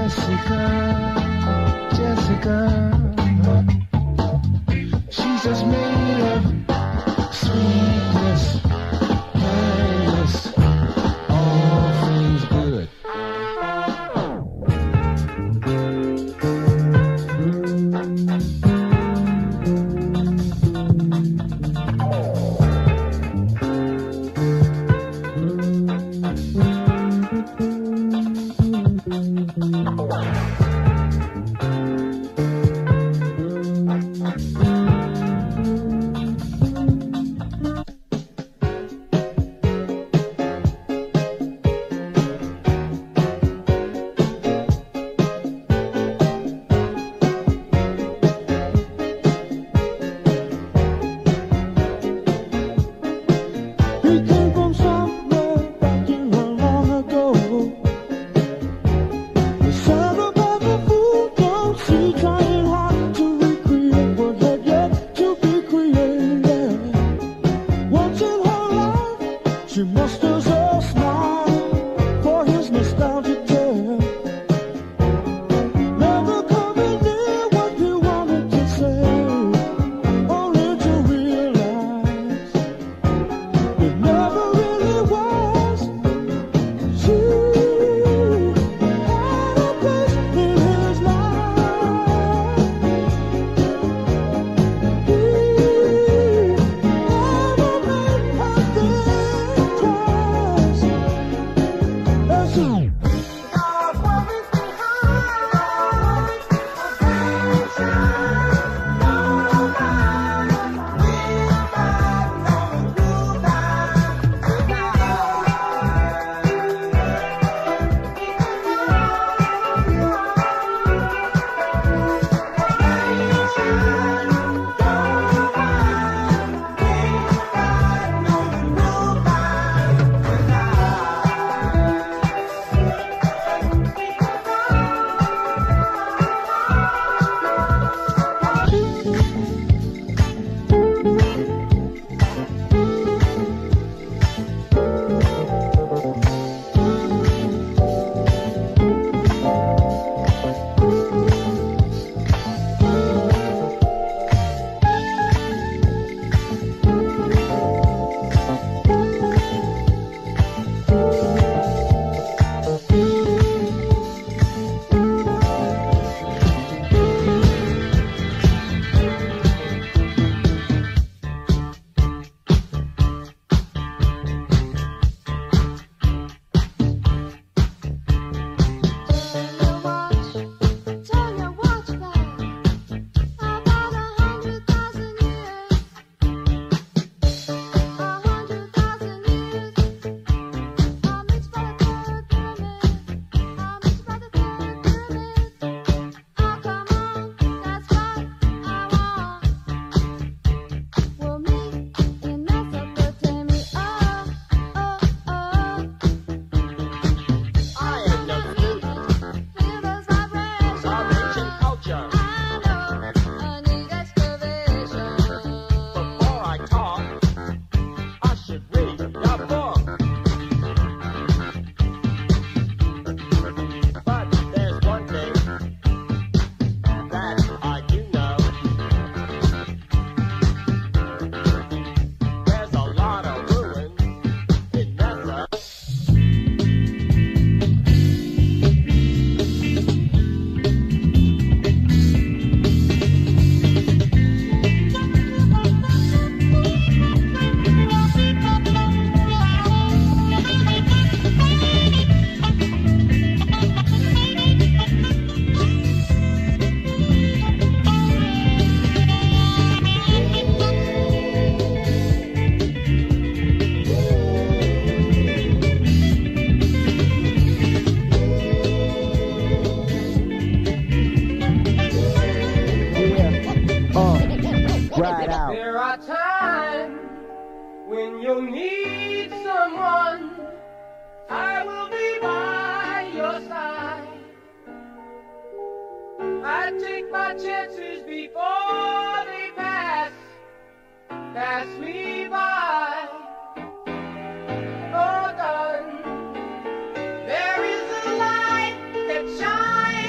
When you need someone, I will be by your side. I take my chances before they pass me by. Oh, darling, there is a light that shines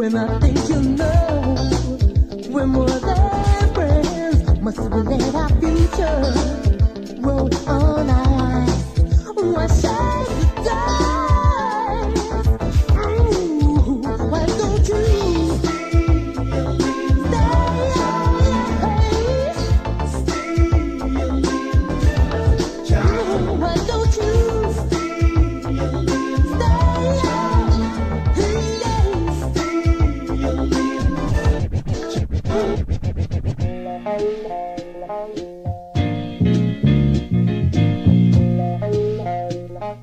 when I think you know we're more than friends. Must we let our future roll on our eyes? Why shall you die? Ooh, why don't you stay? Why don't you stay?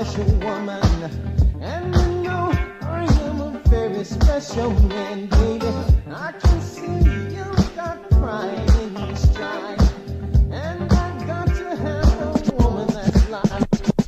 special woman, and you know I am a very special man, baby. I can see you got pride in your stride, and I got to have a woman that's like.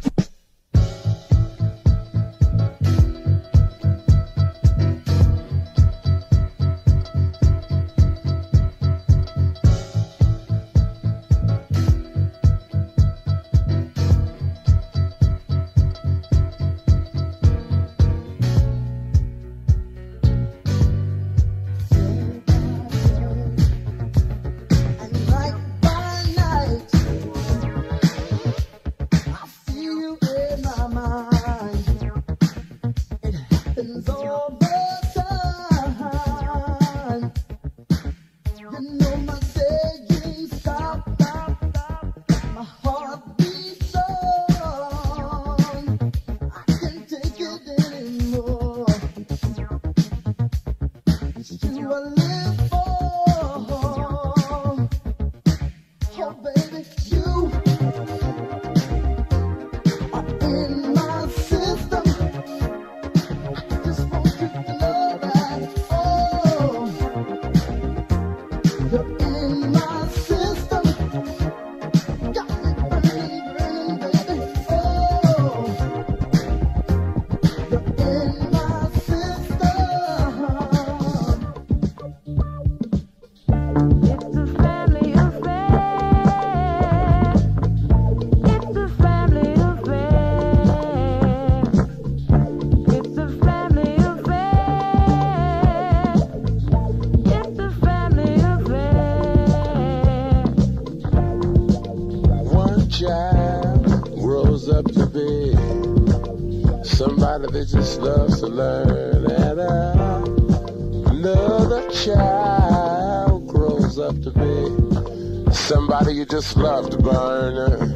Somebody that just loves to learn, and another child grows up to be somebody you just love to burn.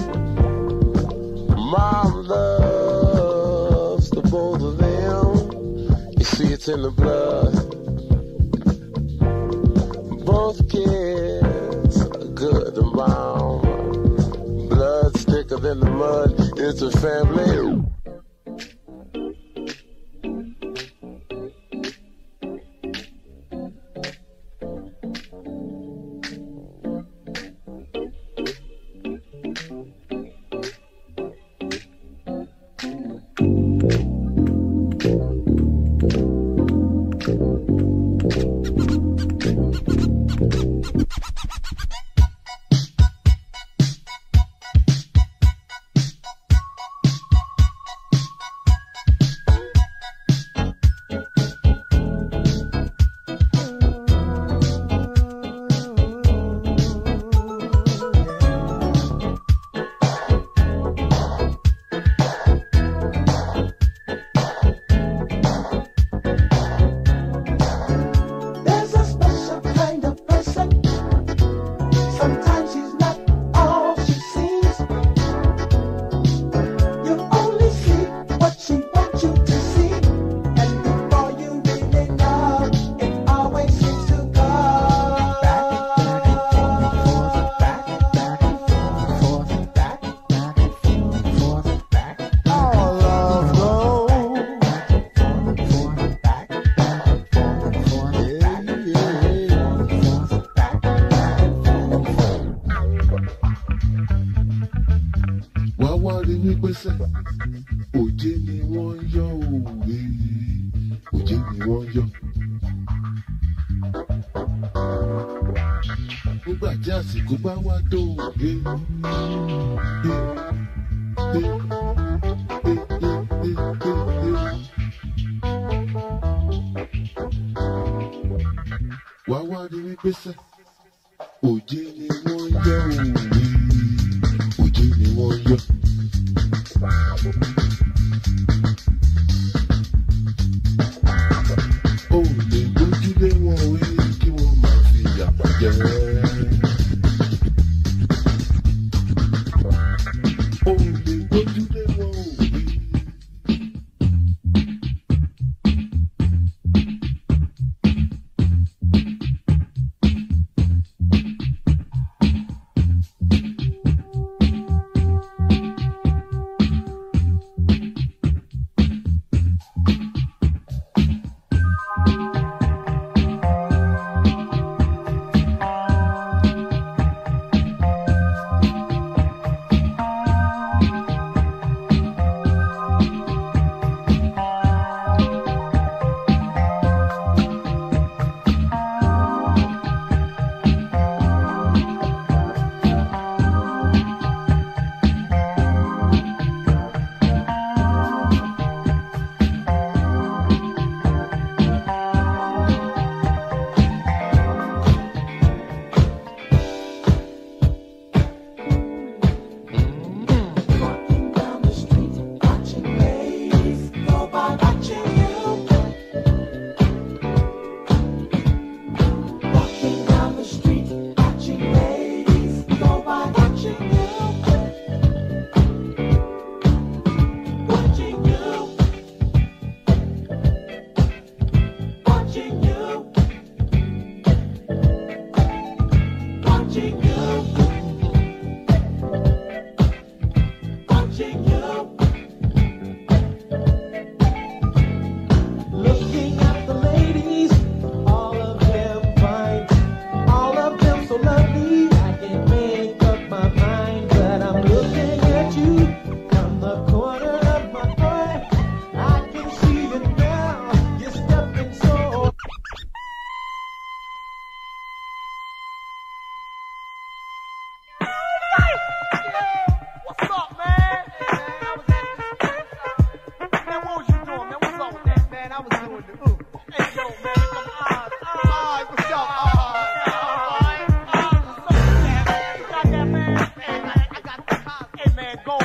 Mom loves the both of them. You see, it's in the blood. Both kids are good and bound. Blood's thicker than the mud. It's a family.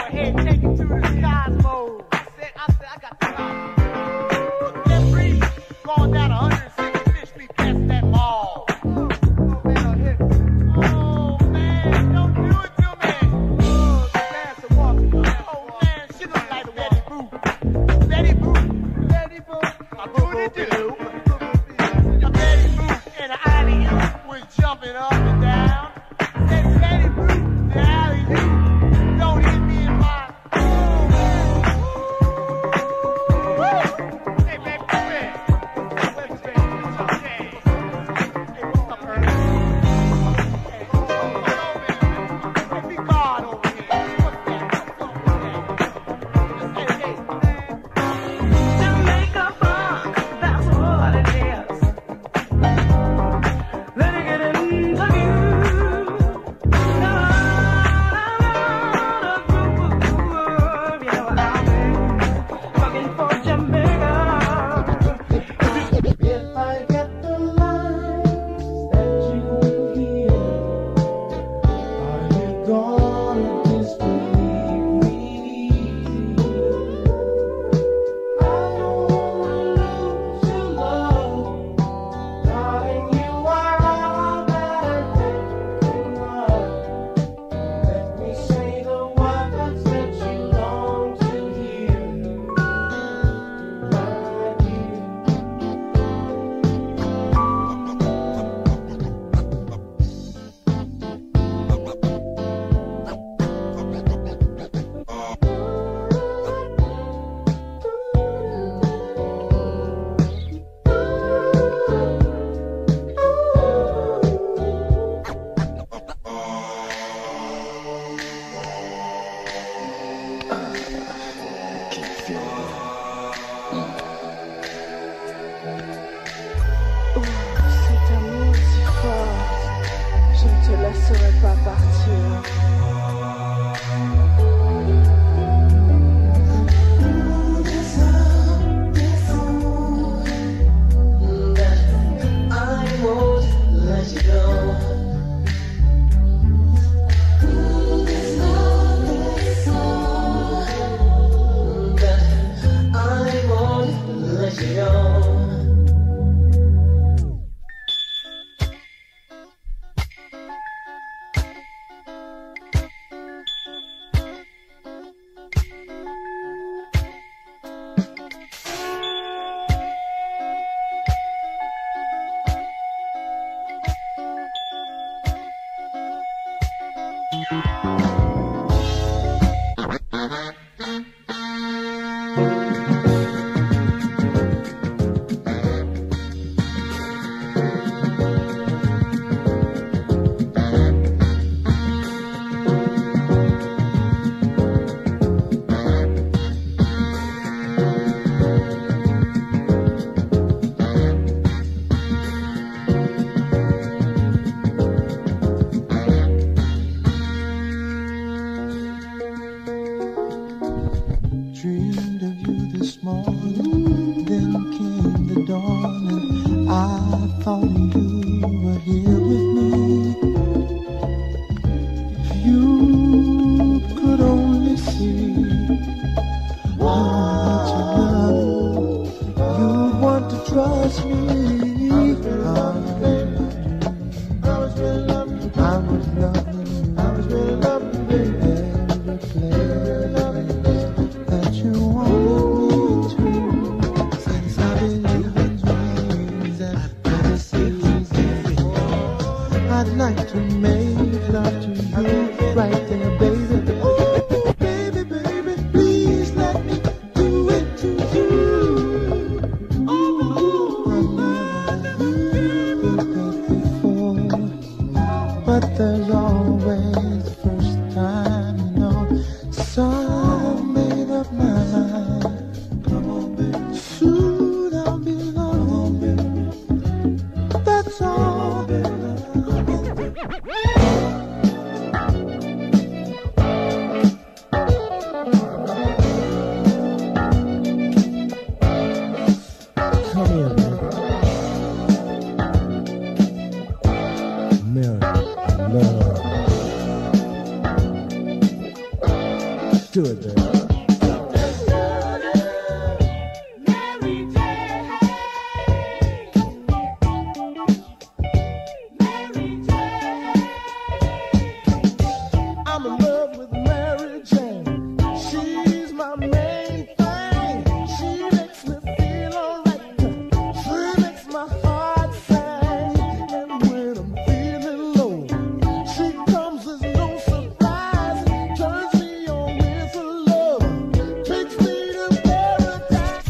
ahead and take it to the cosmos. I said, I got the cosmos. Get free, going down 165th Street past that mall. Oh, man, oh, man, don't do it to me. Oh, that's a walk. Oh, man, she look like Betty Boop. Betty Boop. Betty Boop. I do what it do. A Betty Boop and an alley-oop was jumping up and down. Said Betty Boop, the alley-oop. Don't hit me in my... Woo! Hey, baby, come here. Where's baby? Hey, what's up, Ernie? Hey, what's over here? Hey, be God over here. What's that? What's over there? Hey, man. Jamaica funk, that's what it is. Let it get into you. Fucking for Jamaica. If I get the lines that you hear, are you gonna disbelieve me? I don't wanna lose your love, darling. You are all that I think of. Let me say the words that you long to hear, my dear. Cet amour si fort, je ne te laisserai pas partir. I won't let you go. I won't let you go. Dreamed of you this morning, then came the dawn, and I thought you were here with me. If you could only see how much I love you, you'd want to trust me. I was really loving you. I was loving you. I was really loving you, baby. Every place that you wanted me to. Since I believe in dreams and fantasies, I'd like to make love to you right there, baby. Oh, baby, baby, please let me do it to you. Oh, I never did that before, but there's always the first time, you know. So I made up my mind. Come on, baby. Soon I'll be alone, baby. That's all, baby. Come on, baby. Come here, baby. Mary, love. to it, girl. I'm in love with Mary Jane. She's my main thing. She makes me feel alright. She makes my heart sing. And when I'm feeling low, she comes as no surprise. Turns me on with her love. Takes me to paradise.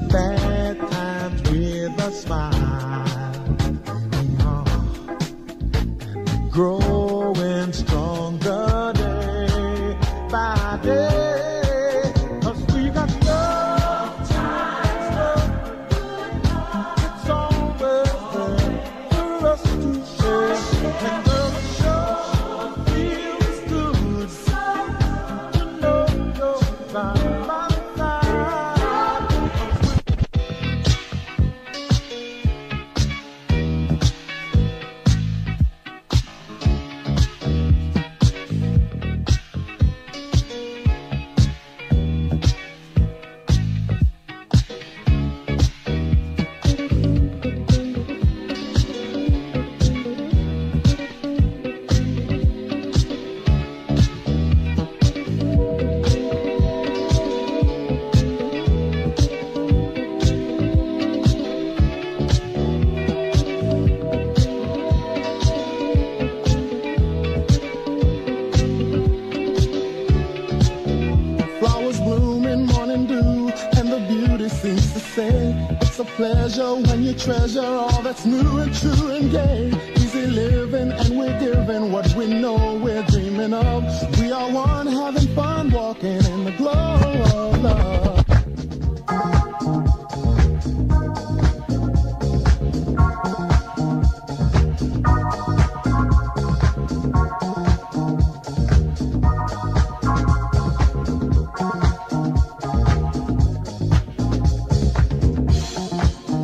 bad times with a smile. We are growing stronger day by day, 'cause we got love times, it's always there for us to share. And girl, it sure feels good to know you're by my side. Flowers bloom in morning dew, and the beauty seems to say, it's a pleasure when you treasure all that's new and true and gay. Easy living, and we're giving what we know we're dreaming of. We are one, having fun, walking in the glow of love.